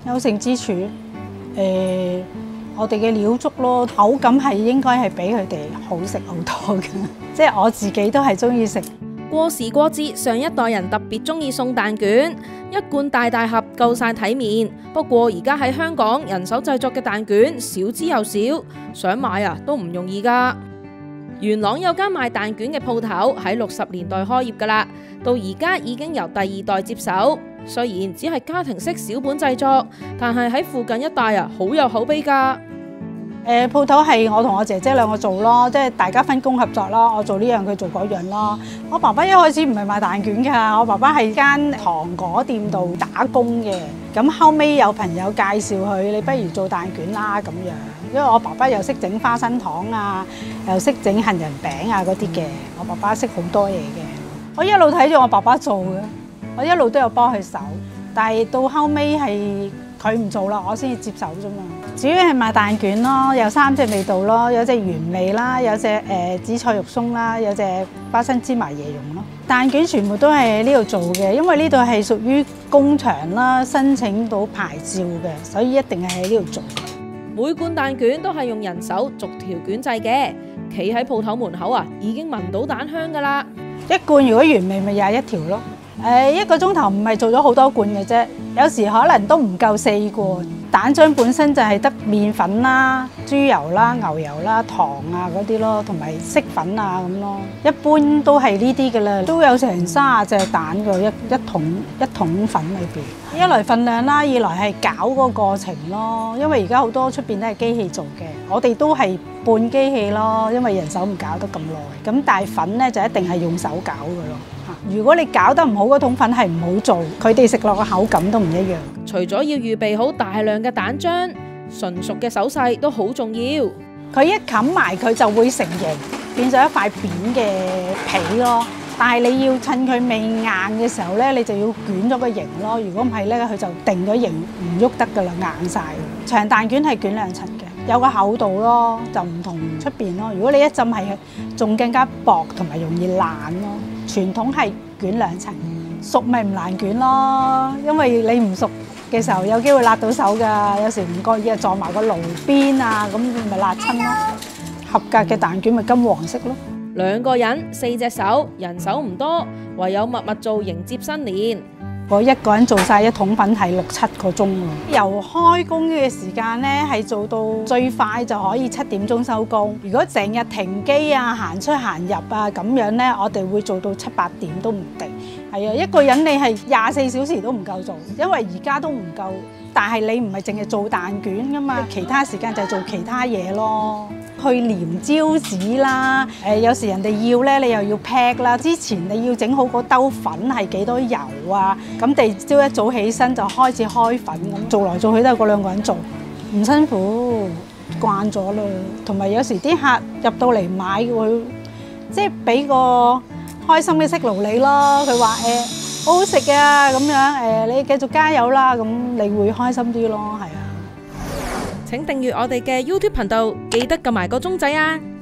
優勝之處，我哋嘅料足咯，口感係應該係比佢哋好食好多嘅，即係我自己都係中意食。 過時過節，上一代人特別中意送蛋卷，一罐大大盒夠晒體面。不過而家喺香港，人手製作嘅蛋卷少之又少，想買啊都唔容易㗎。元朗有間賣蛋卷嘅鋪頭喺60年代開業㗎啦，到而家已經由第二代接手。雖然只係家庭式小本製作，但係喺附近一帶啊好有口碑㗎。 鋪頭係我同我姐姐兩個做咯，即係大家分工合作咯。我做呢樣，佢做嗰樣咯。我爸爸一開始唔係賣蛋卷㗎，我爸爸係間糖果店度打工嘅。咁後尾有朋友介紹佢，你不如做蛋卷啦咁樣。因為我爸爸又識整花生糖啊，又識整杏仁餅啊嗰啲嘅。我爸爸識好多嘢嘅。我一路睇住我爸爸做嘅，我一路都有幫佢手。但係到後尾係佢唔做啦，我先至接手啫嘛。主要係賣蛋卷咯，有3隻味道咯，有隻原味啦，有隻紫菜肉鬆啦，有隻花生芝麻椰蓉咯。蛋卷全部都係喺呢度做嘅，因為呢度係屬於工場啦，申請到牌照嘅，所以一定係喺呢度做。 每罐蛋卷都係用人手逐條卷製嘅，企喺鋪頭門口啊，已經聞到蛋香㗎啦。 一罐如果原味咪21條咯。1個鐘頭唔係做咗好多罐嘅啫，有時可能都唔夠4罐。蛋漿本身就係得麵粉啦、豬油啦、牛油啦、糖啊嗰啲咯，同埋色粉啊咁咯。一般都係呢啲嘅啦，都有成30隻蛋嘅一桶粉裏邊。一來份量啦，二來係攪個過程咯。因為而家好多出邊都係機器做嘅，我哋都係半機器咯，因為人手唔攪得咁耐。咁但係粉咧就一定係用手攪嘅咯。如果你攪得唔好，嗰桶粉係唔好做，佢哋食落個口感都唔一樣。 除咗要預備好大量嘅蛋漿，純熟嘅手勢都好重要。 佢一冚埋佢就會成形，變咗一塊扁嘅皮咯。但係你要趁佢未硬嘅時候咧，你就要捲咗個形咯。如果唔係咧，佢就定咗形唔喐得噶啦，硬晒。長蛋卷係捲2層嘅，有個厚度咯，就唔同出邊咯。如果你一浸係仲更加薄同埋容易爛咯。傳統係捲2層，熟咪唔難捲咯，因為你唔熟嘅時候有機會辣到手㗎，有時唔覺意撞埋個爐邊啊，咁咪辣親咯。合格嘅蛋卷咪金黃色咯。 2個人4隻手，人手唔多，唯有默默做迎接新年。 我一個人做晒一桶粉係6、7個鐘咯。由開工嘅時間咧係做到最快就可以7點鐘收工。如果成日停機啊、行出行入啊咁樣咧，我哋會做到7、8點都唔定。係啊，一個人你係24小時都唔夠做，因為而家都唔夠。但係你唔係淨係做蛋卷噶嘛，其他時間就係做其他嘢咯。去黏招紙啦，有時人哋要咧，你又要 pack 啦。之前你要整好個兜粉係幾多油啊？咁第朝一早起身就開始開粉咁，做來做去都係嗰2個人做，唔辛苦，慣咗啦。同埋有時啲客入到嚟買會，即係俾個開心嘅息勞你咯。佢話好好食啊咁樣，你繼續加油啦，咁你會開心啲咯，係啊。 請訂閱我哋嘅 YouTube 頻道，記得撳埋個鐘仔啊！